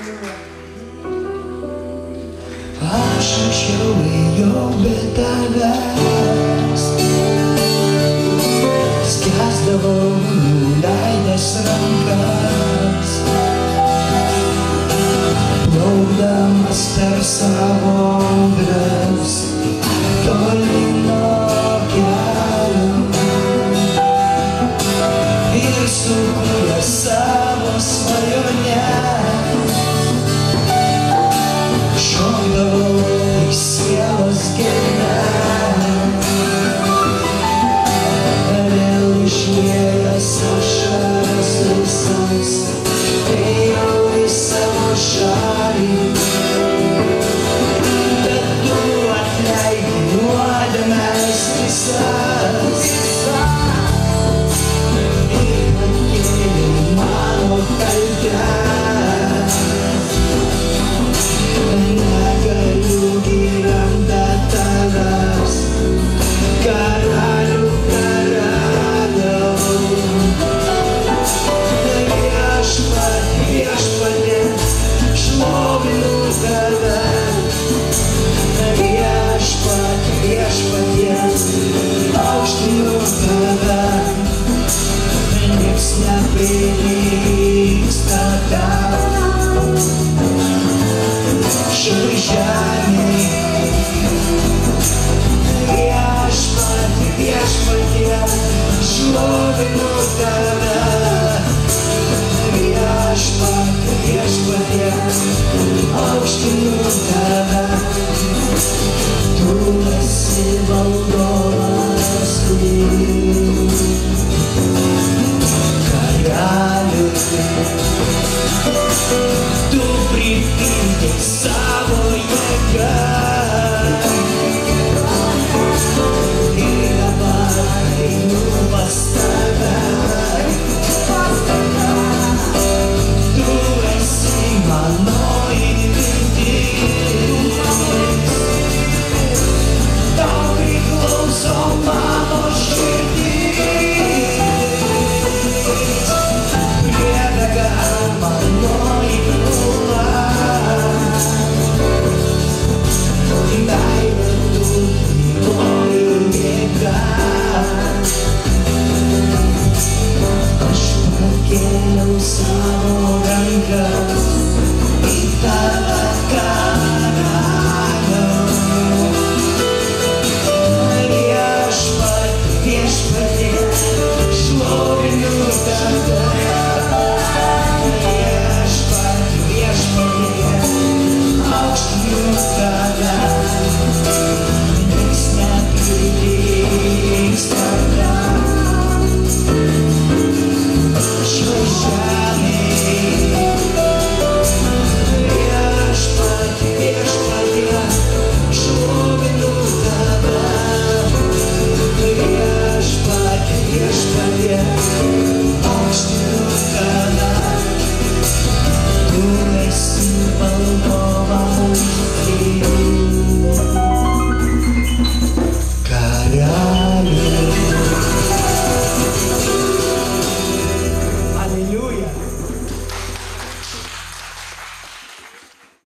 Aš anksčiau ėjau be tavęs, skęsdavau nuleidęs rankas, plaukdamas per savo audras, toli nuo kelio, ir sukūręs savo svajonę šokdavau į sielos gelmes, vėl išliejęs ašaras visas, ėjau į savo šalį, bet tu atleidi nuodėmes visas ir pakėlei mano kaltę. Negaliu gyvent be tavęs, karalių karaliau. Viešpatie, šlovinu tave, viešpatie, aukštinu tave, nieks neprilygsta tau. Šioj žemėj viešpatie, šlovinu tave, viešpatie, aukštinu tave, tu esi valdovas, karalius.